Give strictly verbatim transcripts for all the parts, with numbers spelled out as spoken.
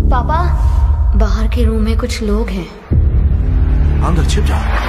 पापा, बाहर के रूम में कुछ लोग हैं। अंदर छिप जाओ।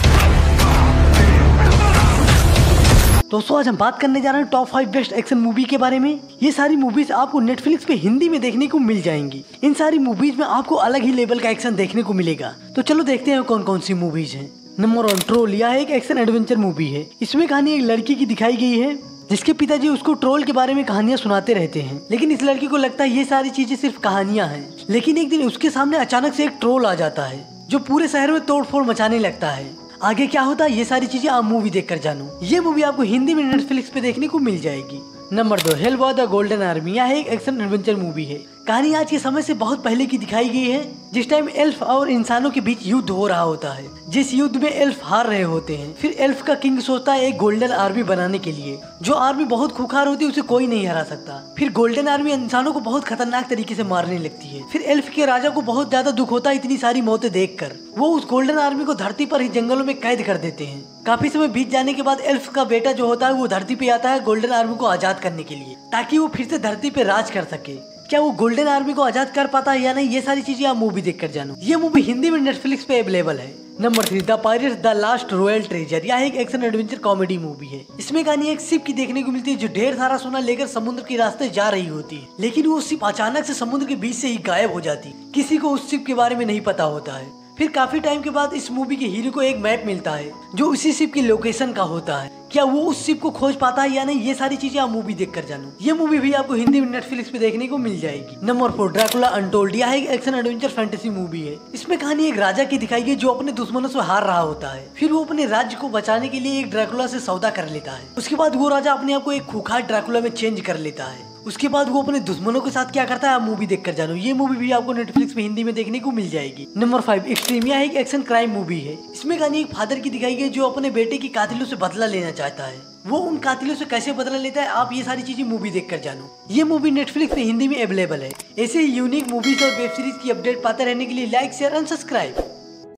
दोस्तों आज हम बात करने जा रहे हैं top five best action movie के बारे में। ये सारी मूवीज आपको नेटफ्लिक्स पे हिंदी में देखने को मिल जाएंगी। इन सारी मूवीज में आपको अलग ही लेवल का एक्शन देखने को मिलेगा। तो चलो देखते हैं कौन कौन सी मूवीज हैं। Number one, Troll. यह एक एक्शन एडवेंचर मूवी है। इसमें कहानी एक लड़की की दिखाई गई है जिसके पिताजी उसको ट्रोल के बारे में कहानियां सुनाते रहते हैं, लेकिन इस लड़की को लगता है ये सारी चीजें सिर्फ कहानियां हैं। लेकिन एक दिन उसके सामने अचानक से एक ट्रोल आ जाता है जो पूरे शहर में तोड़फोड़ मचाने लगता है। आगे क्या होता है ये सारी चीजें आप मूवी देखकर जानो। ये मूवी आपको हिंदी में नेटफ्लिक्स पे देखने को मिल जाएगी। नंबर दो, हेलबॉय द गोल्डन आर्मी। यह एक एक्शन एडवेंचर मूवी है। कहानी आज के समय से बहुत पहले की दिखाई गई है, जिस टाइम एल्फ और इंसानों के बीच युद्ध हो रहा होता है। जिस युद्ध में एल्फ हार रहे होते हैं, फिर एल्फ का किंग सोचता है एक गोल्डन आर्मी बनाने के लिए। जो आर्मी बहुत खूंखार होती है, उसे कोई नहीं हरा सकता। फिर गोल्डन आर्मी इंसानों को बहुत खतरनाक तरीके से मारने लगती है। फिर एल्फ के राजा को बहुत ज्यादा दुख होता है इतनी सारी मौतें देखकर। वो उस गोल्डन आर्मी को धरती पर ही जंगलों में कैद कर देते हैं। काफी समय बीत जाने के बाद एल्फ का बेटा जो होता है वो धरती पे आता है गोल्डन आर्मी को आजाद करने के लिए, ताकि वो फिर से धरती पे राज कर सके। क्या वो गोल्डन आर्मी को आजाद कर पाता है या नहीं, ये सारी चीजें आप मूवी देखकर जानो। ये मूवी हिंदी में नेटफ्लिक्स पे अवेलेबल है। Number three, the Pirates the Last Royal Treasure. यह एक एक्शन एडवेंचर कॉमेडी मूवी है। इसमें कहानी एक शिप की देखने को मिलती है जो ढेर सारा सोना लेकर समुद्र के रास्ते जा रही होती है, लेकिन वो शिप अचानक से समुद्र के बीच से ही गायब हो जाती है। किसी को उस शिप के बारे में नहीं पता होता है। फिर काफी टाइम के बाद इस मूवी के हीरो को एक मैप मिलता है जो उसी शिप की लोकेशन का होता है। क्या वो उस शिप को खोज पाता है या नहीं, ये सारी चीजें आप मूवी देखकर जानो। ये मूवी भी आपको हिंदी में नेटफ्लिक्स पे देखने को मिल जाएगी। Number four, Dracula Untold. यह एक एक्शन एडवेंचर फैंटेसी मूवी है। इसमें कहानी एक राजा की दिखाई गई जो अपने दुश्मनों से हार रहा होता है। फिर वो अपने राज्य को बचाने के लिए एक ड्रैकुला से सौदा कर लेता है। उसके बाद वो राजा अपने आप को एक खूंखार ड्रैकुला में चेंज कर लेता है। उसके बाद वो अपने दुश्मनों के साथ क्या करता है आप मूवी देखकर जानो। ये मूवी भी आपको नेटफ्लिक्स पे हिंदी में देखने को मिल जाएगी। Number five, Extreme. यह एक एक्शन क्राइम मूवी है। इसमें कहानी एक फादर की दिखाई गई जो अपने बेटे की कातिलों से बदला लेना चाहता है। वो उन कातिलों से कैसे बदला लेता है आप ये सारी चीजें मूवी देखकर जानो। ये मूवी नेटफ्लिक्स पे हिंदी में अवेलेबल है। ऐसे ही यूनिक मूवीज और वेब सीरीज की अपडेट पाते रहने के लिए लाइक, शेयर एंड सब्सक्राइब।